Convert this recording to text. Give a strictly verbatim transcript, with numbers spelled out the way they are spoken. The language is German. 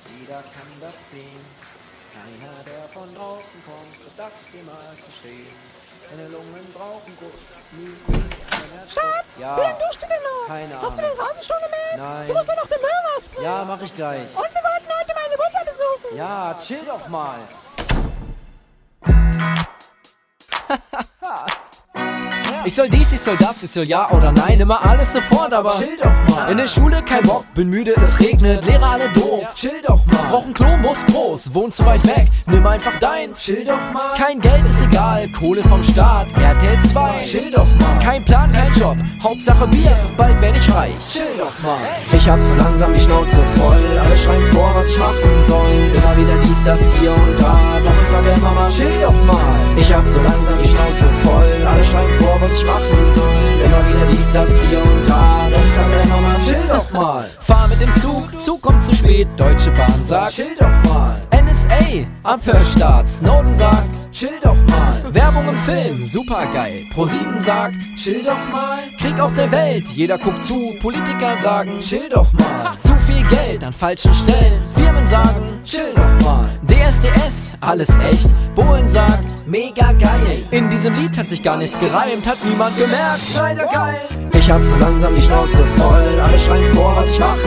Jeder kann das sehen. Keiner, der von draußen kommt, wird das jemals verstehen. Deine Lungen brauchen Gut. Nie, nie, Schatz, ja. wie lange duschst du denn noch? Keine Hast du Ahnung. den Rasen schon gemäht? Nein. Du musst doch noch den Müll rausbringen. Ja, mach ich gleich. Und wir wollten heute meine Mutter besuchen. Ja, chill doch mal. Ich soll dies, ich soll das, ich soll ja oder nein, immer alles sofort, aber Chill doch mal. in der Schule kein Bock, bin müde, es regnet, Lehrer alle doof. Chill doch mal. Brauch ein Klo, muss groß, wohnt zu weit weg, nimm einfach deins. Chill doch mal. Kein Geld ist egal, Kohle vom Staat, R T L zwei. Chill doch mal. Kein Plan, kein Job, Hauptsache Bier, bald werd ich reich. Chill doch mal. Ich hab so langsam die Schnauze voll, alle schreiben vor, was ich machen soll. Immer wieder dies, das, hier und da, doch ich sage Mama, Chill doch mal. ich hab so langsam die Schnauze voll, alle schreiben vor, was ich machen soll. Immer wieder dies, das, hier und da, doch ich sage Mama, Chill doch mal. fahr mit dem Zug, Zug kommt zu spät, Deutsche Bahn sagt Chill doch mal. N S A, Abhörstaat, Snowden sagt Chill doch mal. Werbung im Film, supergeil, ProSieben sagt Chill doch mal. Krieg auf der Welt, jeder guckt zu, Politiker sagen Chill doch mal. zu viel Geld an falschen Stellen, Firmen sagen Chill doch mal. D S D S, alles echt, Bohlen sagt mega geil. In diesem Lied hat sich gar nichts gereimt, hat niemand gemerkt, leider geil. Ich hab so langsam die Schnauze voll, alle schreien vor, was ich machen